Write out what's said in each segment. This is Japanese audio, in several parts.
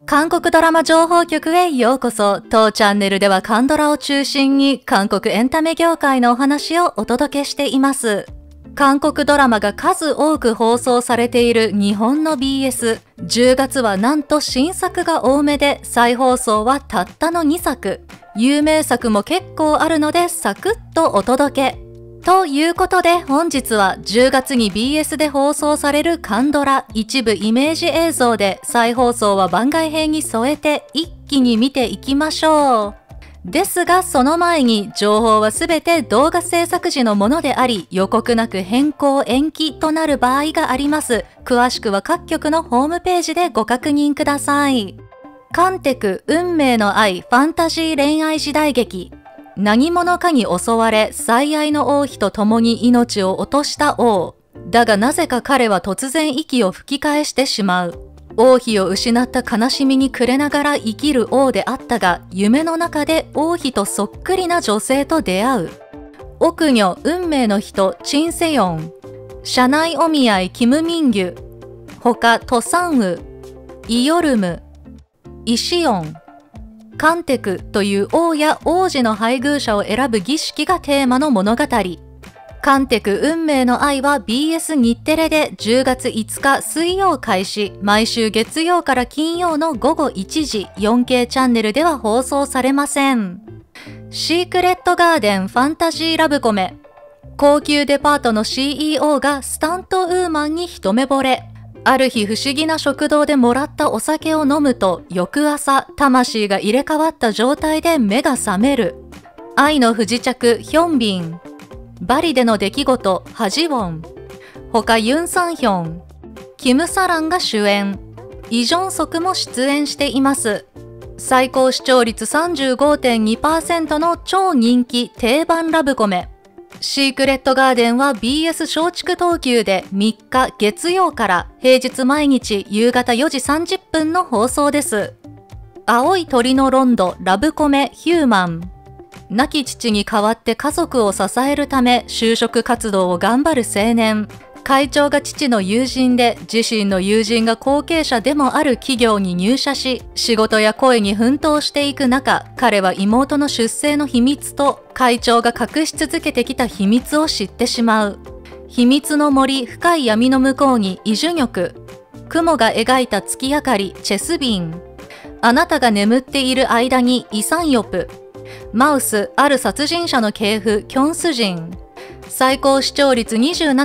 韓国ドラマ情報局へようこそ。当チャンネルでは韓ドラを中心に韓国エンタメ業界のお話をお届けしています。韓国ドラマが数多く放送されている日本の BS。10月はなんと新作が多めで、再放送はたったの2作。有名作も結構あるのでサクッとお届け。ということで本日は10月に BS で放送される韓ドラ一部イメージ映像で、再放送は番外編に添えて一気に見ていきましょう。ですがその前に、情報はすべて動画制作時のものであり、予告なく変更延期となる場合があります。詳しくは各局のホームページでご確認ください。カンテク運命の愛ファンタジー恋愛時代劇。何者かに襲われ、最愛の王妃と共に命を落とした王。だがなぜか彼は突然息を吹き返してしまう。王妃を失った悲しみに暮れながら生きる王であったが、夢の中で王妃とそっくりな女性と出会う。奥女運命の人チンセヨン。社内お見合いキムミンギュ。他トサンウ、イヨルム、イシヨン。カンテクという王や王子の配偶者を選ぶ儀式がテーマの物語。カンテク運命の愛は BS 日テレで10月5日水曜開始、毎週月曜から金曜の午後1時 4K チャンネルでは放送されません。シークレットガーデンファンタジーラブコメ。高級デパートの CEO がスタントウーマンに一目惚れ。ある日不思議な食堂でもらったお酒を飲むと、翌朝魂が入れ替わった状態で目が覚める。愛の不時着ヒョンビン。バリでの出来事ハジウォン。他ユン・サンヒョン、キム・サランが主演。イ・ジョンソクも出演しています。最高視聴率 35.2% の超人気定番ラブコメ。シークレットガーデンは BS 松竹東急で3日月曜から平日毎日夕方4時30分の放送です。青い鳥のロンドラブコメヒューマン。亡き父に代わって家族を支えるため就職活動を頑張る青年。会長が父の友人で、自身の友人が後継者でもある企業に入社し、仕事や恋に奮闘していく中、彼は妹の出生の秘密と会長が隠し続けてきた秘密を知ってしまう。秘密の森深い闇の向こうにイ・ジュニョク。雲が描いた月明かりチェスビン。あなたが眠っている間にイ・サンヨプ。マウスある殺人者の系譜キョンスジン。最高視聴率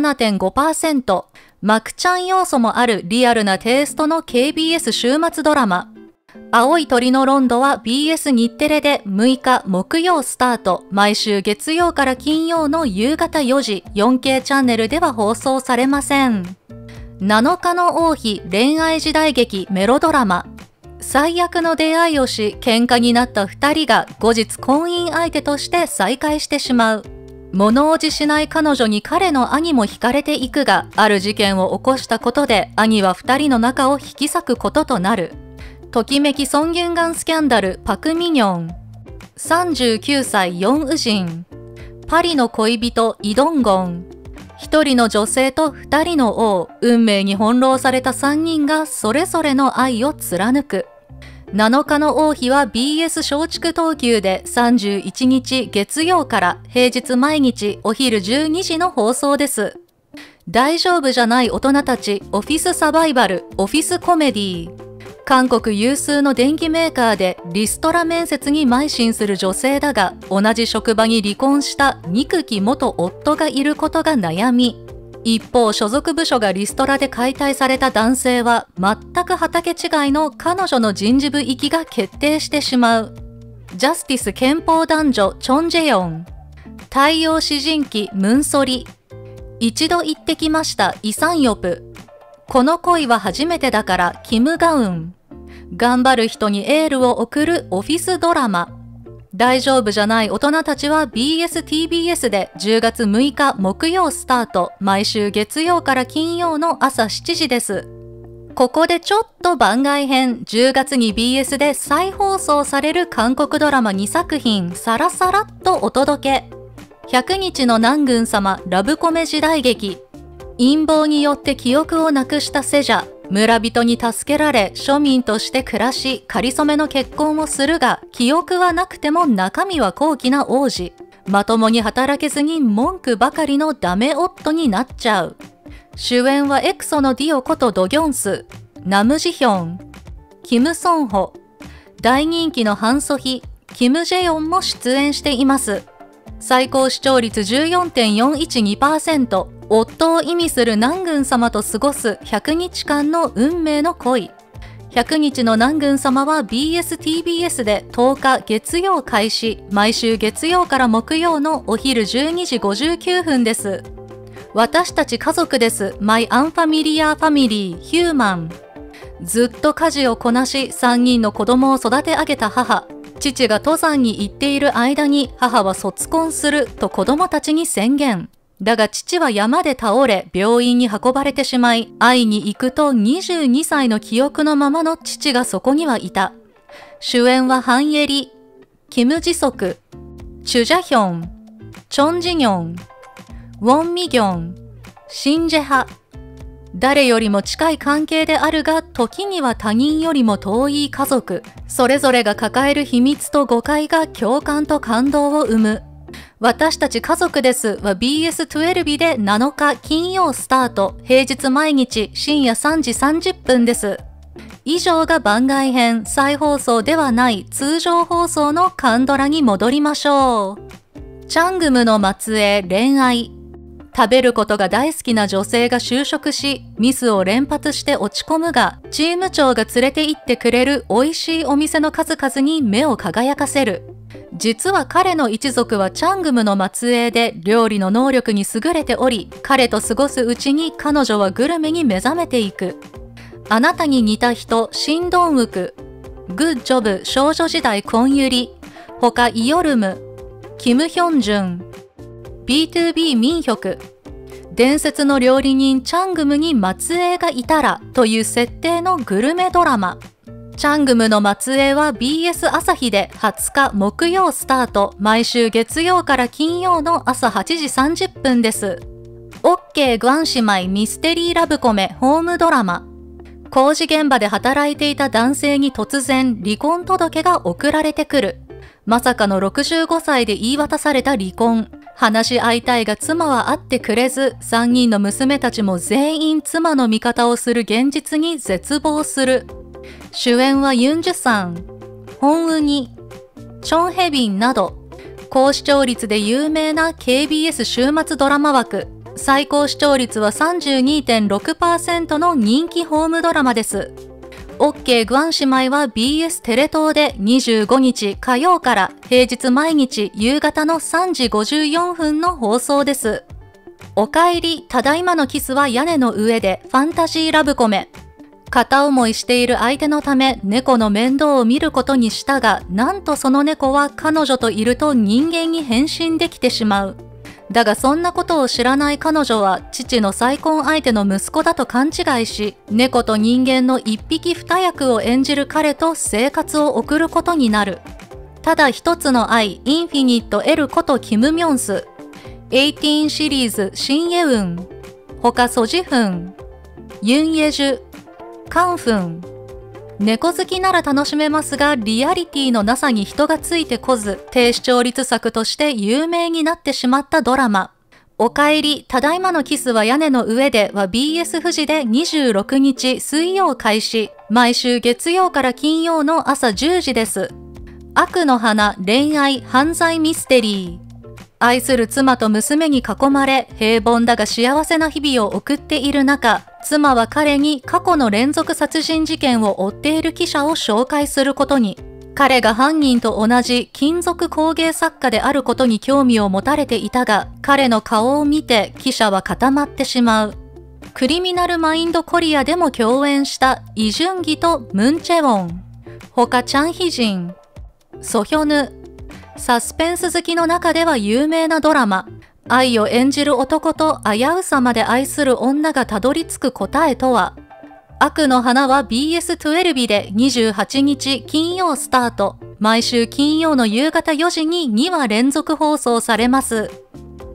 27.5%、マクチャン要素もあるリアルなテイストの KBS 週末ドラマ。青い鳥のロンドは BS 日テレで6日木曜スタート、毎週月曜から金曜の夕方4時 4K チャンネルでは放送されません。7日の王妃恋愛時代劇メロドラマ。最悪の出会いをし喧嘩になった2人が後日婚姻相手として再会してしまう。物おじしない彼女に彼の兄も惹かれていくが、ある事件を起こしたことで兄は2人の仲を引き裂くこととなる。ときめきソン・ギュンガンスキャンダルパク・ミニョン。39歳ヨン・ウジン。パリの恋人イ・ドンゴン。一人の女性と2人の王、運命に翻弄された3人がそれぞれの愛を貫く。7日の王妃は BS 松竹東急で31日月曜から平日毎日お昼12時の放送です。大丈夫じゃない大人たちオフィスサバイバルオフィスコメディ。韓国有数の電機メーカーでリストラ面接に邁進する女性だが、同じ職場に離婚した憎き元夫がいることが悩み。一方、所属部署がリストラで解体された男性は、全く畑違いの彼女の人事部行きが決定してしまう。ジャスティス憲法男女チョン・ジェヨン。太陽詩人記ムンソリ。一度行ってきましたイ・サンヨプ。この恋は初めてだからキム・ガウン。頑張る人にエールを送るオフィスドラマ。大丈夫じゃない大人たちは BS-TBS で10月6日木曜スタート、毎週月曜から金曜の朝7時です。ここでちょっと番外編、10月に BS で再放送される韓国ドラマ2作品、さらさらっとお届け。100日の南軍様ラブコメ時代劇。陰謀によって記憶をなくしたセジャ、 村人に助けられ庶民として暮らし、仮初めの結婚をするが、記憶はなくても中身は高貴な王子。まともに働けずに文句ばかりのダメ夫になっちゃう。主演はエクソのディオことドギョンス、ナムジヒョン、キム・ソンホ、大人気のハンソヒ、キム・ジェヨンも出演しています。最高視聴率 14.412%、夫を意味する南軍様と過ごす100日間の運命の恋。100日の南軍様は BSTBS で10日月曜開始、毎週月曜から木曜のお昼12時59分です。私たち家族です。マイ・アンファミリア・ファミリー・ヒューマン。ずっと家事をこなし、3人の子供を育て上げた母。父が登山に行っている間に母は卒婚すると子供たちに宣言。だが父は山で倒れ、病院に運ばれてしまい、会いに行くと22歳の記憶のままの父がそこにはいた。主演はハン・エリ、キム・ジソク、チュ・ジャヒョン、チョン・ジニョン、ウォン・ミギョン、シン・ジェハ。誰よりも近い関係であるが、時には他人よりも遠い家族。それぞれが抱える秘密と誤解が共感と感動を生む。私たち家族ですは BS12 で7日金曜スタート。平日毎日深夜3時30分です。以上が番外編、再放送ではない通常放送のカンドラに戻りましょう。チャングムの末裔恋愛。食べることが大好きな女性が就職し、ミスを連発して落ち込むが、チーム長が連れて行ってくれる美味しいお店の数々に目を輝かせる。実は彼の一族はチャングムの末裔で料理の能力に優れており、彼と過ごすうちに彼女はグルメに目覚めていく。あなたに似た人、シンドンウク、グッジョブ少女時代コンユリ、他イヨルム、キム・ヒョンジュン、B2B 民ヒ伝説の料理人チャングムに末裔がいたらという設定のグルメドラマ。チャングムの末裔は BS 朝日で20日木曜スタート、毎週月曜から金曜の朝8時30分です。OK グアン姉妹ミステリーラブコメホームドラマ。工事現場で働いていた男性に突然離婚届が送られてくる。まさかの65歳で言い渡された離婚。話し合いたいが妻は会ってくれず、3人の娘たちも全員妻の味方をする現実に絶望する。主演はユン・ジュさん、ホン・ウニ、チョン・ヘビンなど、高視聴率で有名な KBS 週末ドラマ枠。最高視聴率は 32.6% の人気ホームドラマです。OK グアン姉妹は BS テレ東で25日火曜から平日毎日夕方の3時54分の放送です。おかえり、ただいまのキスは屋根の上でファンタジーラブコメ。片思いしている相手のため猫の面倒を見ることにしたが、なんとその猫は彼女といると人間に変身できてしまう。だがそんなことを知らない彼女は父の再婚相手の息子だと勘違いし、猫と人間の一匹二役を演じる彼と生活を送ることになる。ただ一つの愛、インフィニット L ことキム・ミョンス、18シリーズシン・エウン、他ソジフン、ユン・イェジュ、カンフン。猫好きなら楽しめますが、リアリティのなさに人がついてこず、低視聴率作として有名になってしまったドラマ。おかえり、ただいまのキスは屋根の上では BS 富士で26日水曜開始。毎週月曜から金曜の朝10時です。悪の花、恋愛、犯罪ミステリー。愛する妻と娘に囲まれ、平凡だが幸せな日々を送っている中、妻は彼に過去の連続殺人事件を追っている記者を紹介することに。彼が犯人と同じ金属工芸作家であることに興味を持たれていたが、彼の顔を見て記者は固まってしまう。クリミナルマインドコリアでも共演したイ・ジュンギとムン・チェウォン。他チャン・ヒジン、ソヒョヌ。サスペンス好きの中では有名なドラマ。愛を演じる男と危うさまで愛する女がたどり着く答えとは。悪の花は BS12 で28日金曜スタート。毎週金曜の夕方4時に2話連続放送されます。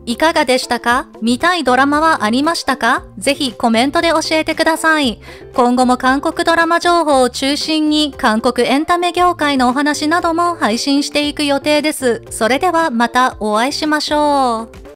いかがでしたか？見たいドラマはありましたか？ぜひコメントで教えてください。今後も韓国ドラマ情報を中心に韓国エンタメ業界のお話なども配信していく予定です。それではまたお会いしましょう。